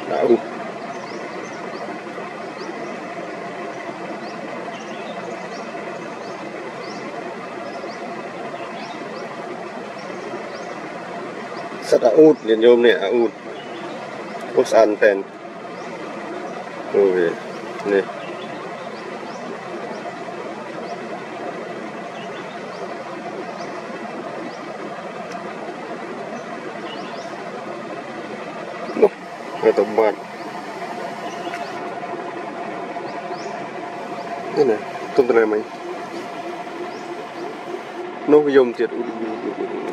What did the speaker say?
đã út rất là út liền nhôm này út út ăn pen rồi này cái tôm bát cái này tôm này mày nó dùng tiệt